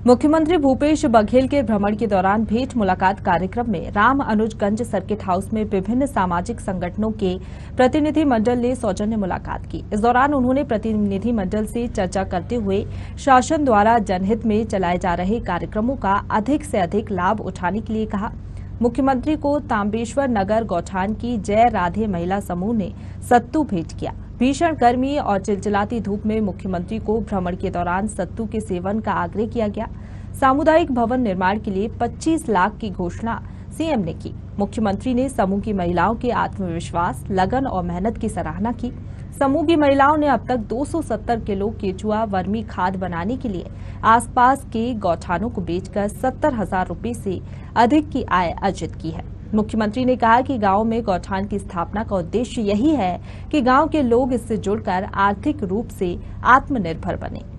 मुख्यमंत्री भूपेश बघेल के भ्रमण के दौरान भेंट मुलाकात कार्यक्रम में राम अनुजगंज सर्किट हाउस में विभिन्न सामाजिक संगठनों के प्रतिनिधि मंडल ने सौजन्य मुलाकात की। इस दौरान उन्होंने प्रतिनिधि मंडल से चर्चा करते हुए शासन द्वारा जनहित में चलाए जा रहे कार्यक्रमों का अधिक से अधिक लाभ उठाने के लिए कहा। मुख्यमंत्री को तांबेश्वर नगर गौठान की जय राधे महिला समूह ने सत्तू भेंट किया। भीषण गर्मी और चिलचिलाती धूप में मुख्यमंत्री को भ्रमण के दौरान सत्तू के सेवन का आग्रह किया गया। सामुदायिक भवन निर्माण के लिए 25 लाख की घोषणा सीएम ने की। मुख्यमंत्री ने समूह की महिलाओं के आत्मविश्वास, लगन और मेहनत की सराहना की। समूह की महिलाओं ने अब तक 270 किलो केचुआ वर्मी खाद बनाने के लिए आसपास के गौठानों को बेचकर 70,000 रुपए से अधिक की आय अर्जित की है। मुख्यमंत्री ने कहा कि गांव में गौठान की स्थापना का उद्देश्य यही है कि गांव के लोग इससे जुड़कर आर्थिक रूप से आत्मनिर्भर बने।